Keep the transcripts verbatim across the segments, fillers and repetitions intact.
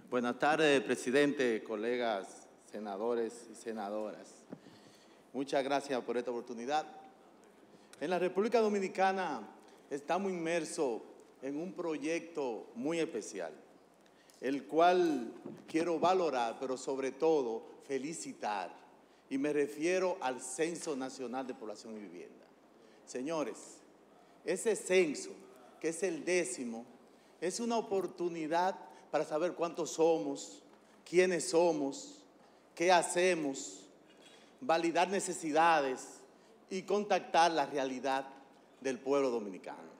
Buenas tardes, presidente, colegas, senadores y senadoras. Muchas gracias por esta oportunidad. En la República Dominicana estamos inmersos en un proyecto muy especial, el cual quiero valorar, pero sobre todo felicitar. Y me refiero al Censo Nacional de Población y Vivienda. Señores, ese censo, que es el décimo, es una oportunidad para saber cuántos somos, quiénes somos, qué hacemos, validar necesidades y contactar la realidad del pueblo dominicano.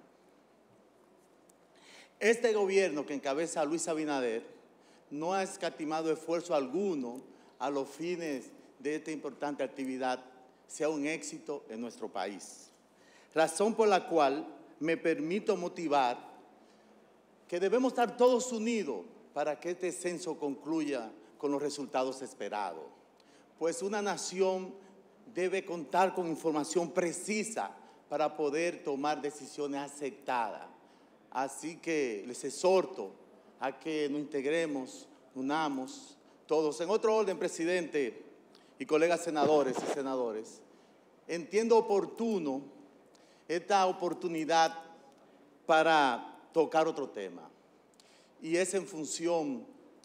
Este gobierno que encabeza Luis Abinader no ha escatimado esfuerzo alguno a los fines de esta importante actividad sea un éxito en nuestro país. Razón por la cual me permito motivar que debemos estar todos unidos para que este censo concluya con los resultados esperados. Pues una nación debe contar con información precisa para poder tomar decisiones aceptadas. Así que les exhorto a que nos integremos, unamos todos. En otro orden, presidente y colegas senadores y senadores, entiendo oportuno esta oportunidad para tocar otro tema, y es en función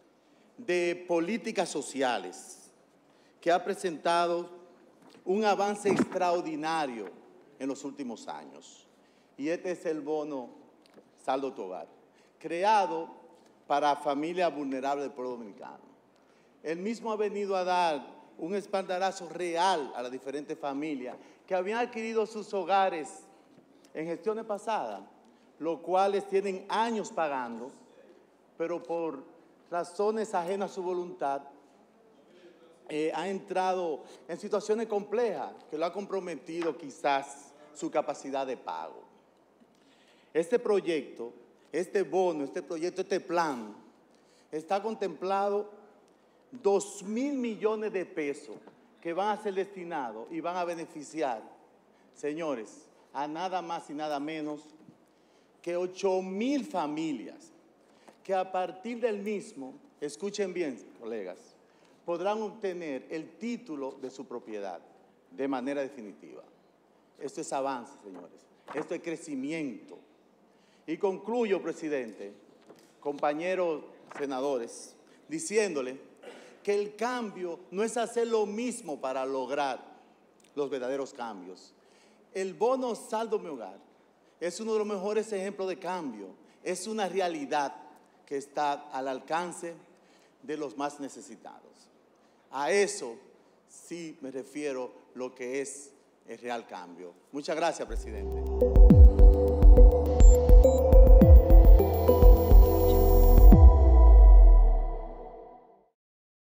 de políticas sociales que ha presentado un avance extraordinario en los últimos años. Y este es el bono Saldo Tu Hogar, creado para familias vulnerables del pueblo dominicano. El mismo ha venido a dar un espaldarazo real a las diferentes familias que habían adquirido sus hogares en gestiones pasadas, los cuales tienen años pagando, pero por razones ajenas a su voluntad, eh, ha entrado en situaciones complejas que lo ha comprometido quizás su capacidad de pago. Este proyecto, este bono, este proyecto, este plan, está contemplado dos mil millones de pesos que van a ser destinados y van a beneficiar, señores, a nada más y nada menos que ocho mil familias que a partir del mismo, escuchen bien, colegas, podrán obtener el título de su propiedad de manera definitiva. Esto es avance, señores. Esto es crecimiento. Y concluyo, presidente, compañeros senadores, diciéndole que el cambio no es hacer lo mismo para lograr los verdaderos cambios. El bono Saldo Mi Hogar es uno de los mejores ejemplos de cambio. Es una realidad que está al alcance de los más necesitados. A eso sí me refiero lo que es el real cambio. Muchas gracias, presidente.